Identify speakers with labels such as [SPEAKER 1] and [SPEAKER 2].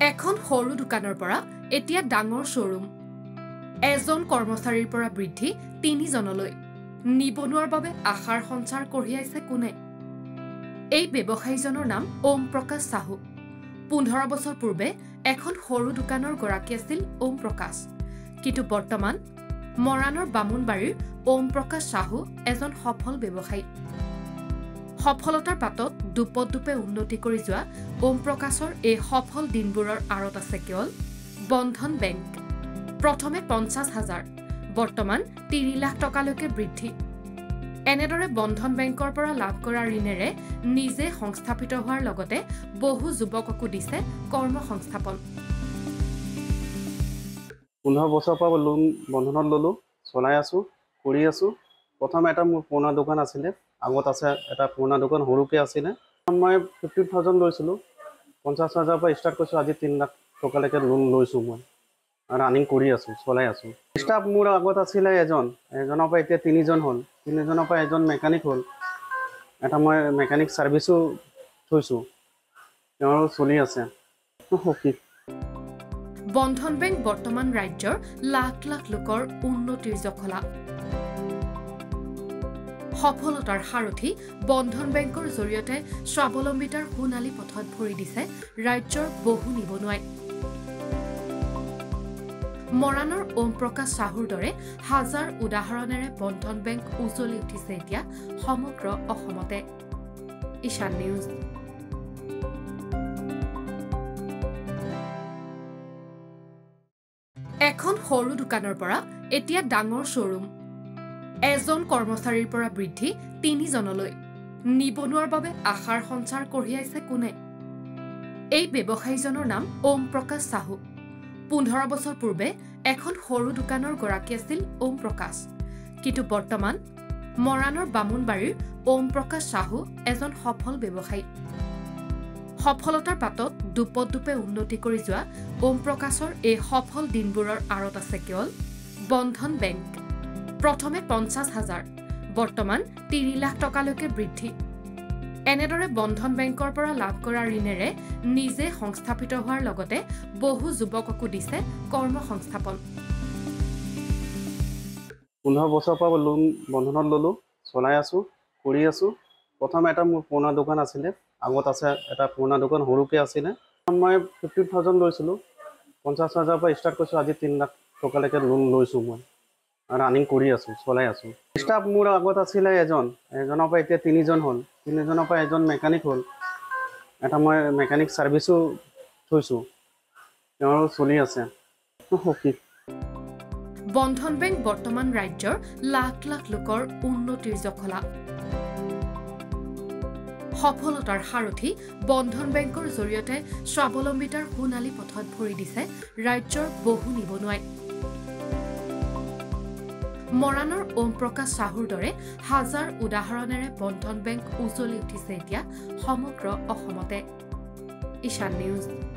[SPEAKER 1] এখন সৰু দোকানৰ পৰা এতিয়া ডাঙৰ শ্বৰুম এজন কৰ্মচাৰীৰ পৰা বৃদ্ধি ৩ জনলৈ নিবনুৱাৰ বাবে আশাৰ সঞ্চাৰ কঢ়িয়াইছে কোনে এই ব্যৱসায়ীজনৰ নাম ওম প্ৰকাশ সাহু ১৫ বছৰ পূৰ্বে এখন সৰু দোকানৰ গৰাকী আছিল ওম প্ৰকাশ কিন্তু বৰ্তমান মৰাণৰ বামুণবাৰীৰ ওম প্ৰকাশ সাহু এজন সফল ব্যৱসায়ী সফলতাৰ পাতত দুপদুপে উন্নতি কৰি যোৱা ওম প্ৰকাশৰ এই সফল দিনবোৰৰ আঁৰত আছে কেৱল বন্ধন বেংক প্ৰথমে ৫০,০০০ বৰ্তমান ৩ লাখ টকালৈকে বৃদ্ধি এনেদৰে বন্ধন বেংকৰ পৰা লাভ কৰা ঋণেৰে নিজে সংস্থাপিত হোৱাৰ লগতে বহু যুৱককো দিছে কৰ্মসংস্থাপন
[SPEAKER 2] ১৫ বছৰৰ পৰা লোন বন্ধনত ললো চলাই আছো কৰি আছো প্ৰথম এটা মোৰ পুৰণা দোকান আছিলে আগত আছে এটা পুৰণা দোকান সৰুকে আছিলে মই ৫০,০০০ লৈছিলো ৫০,০০০ পৰা ষ্টাৰ্ট কৰিছো আজি ৩ লাখ টকালৈকে লোন লৈছো মই ৰানিং কৰি আছো চলাই আছো ষ্টাফ মোৰ আগত আছিলে এজনৰ পৰা এতিয়া ৩ জন হ'ল ৩ জনৰ পৰা এজন মেকানিক হ'ল এটা মই মেকানিক সাৰ্ভিসও থৈছো তেওঁৰ চলি আছে
[SPEAKER 1] বন্ধন বেংক বৰ্তমান ৰাজ্যৰ লাখ লাখ লোকৰ উন্নতিৰ জখলা সফলতাৰ সাৰথি বন্ধন বেংকৰ জৰিয়তে স্বাৱলম্বিতাৰ সোণালী পথত ভৰি দিছে ৰাজ্যৰ বহু নিবনুৱাই মৰাণৰ ওম প্ৰকাশ সাহুৰ দৰে হাজাৰ উদাহৰণেৰে বন্ধন বেংক উজ্বলি উঠিছে এতিয়া সমগ্ৰ অসমতে ঈশান নিউজ এখন সৰু দোকানৰ পৰা এতিয়া ডাঙৰ শ্বৰুম এজন কৰ্মচাৰীৰ পৰা বৃদ্ধি ৩ জনলৈ নিবনুৱাৰ বাবে আশাৰ সঞ্চাৰ কঢ়িয়াইছে কোনে এই ব্যৱসায়ীজনৰ নাম ওম প্ৰকাশ সাহু ১৫ বছৰ পূৰ্বে এখন সৰু দোকানৰ গৰাকী আছিল ওম প্ৰকাশ কিন্তু বৰ্তমান মৰাণৰ বামুণবাৰীৰ ওম প্ৰকাশ সাহু এজন সফল ব্যৱসায়ী সফলতাৰ পাতত দুপদুপে উন্নতি কৰি যোৱা ওম প্ৰকাশৰ এই সফল দিনবোৰৰ আঁৰত আছে কেৱল বন্ধন বেংক প্ৰথমে ৫০,০০০ বৰ্তমান ৩ লাখ টকালৈকে বৃদ্ধি এনেদৰে বন্ধন বেংকৰ পৰা লাভ কৰা ঋণেৰে নিজে সংস্থাপিত হোৱাৰ লগতে বহু যুৱককো দিছে কৰ্মসংস্থাপন
[SPEAKER 2] ১৫ বছৰৰ পৰা লোন বন্ধনত ললো চলাই আছো কৰি আছো প্ৰথম এটা মোৰ পুৰণা দোকান আছিলে আগত আছে এটা পুৰণা দোকান সৰুকে আছিলে মই ৫০,০০০ লৈছিলো ৫০,০০০ পৰা ষ্টাৰ্ট কৰিছো আজি ৩ লাখ টকালৈকে লোন লৈছো মই ৰানিং কৰি আছো চলাই আছো ষ্টাফ মোৰ আগত আছিলে এজনৰ পৰা এতিয়া ৩ জন হ'ল ৩ জনৰ পৰা এজন মেকানিক হ'ল এটা মই মেকানিক সাৰ্ভিসও থৈছো তেওঁৰ চলি আছে
[SPEAKER 1] বন্ধন বেংক বৰ্তমান ৰাজ্যৰ লাখ লাখ লোকৰ উন্নতিৰ জখলা সফলতাৰ সাৰথি বন্ধন বেংকৰ জৰিয়তে স্বাৱলম্বিতাৰ সোণালী পথত ভৰি দিছে ৰাজ্যৰ বহু নিবনুৱাই মৰাণৰ ওম প্ৰকাশ সাহুৰ দৰে হাজাৰ উদাহৰণেৰে বন্ধন বেংক উজ্বলি উঠিছে এতিয়া সমগ্ৰ অসমতে ঈশান নিউজ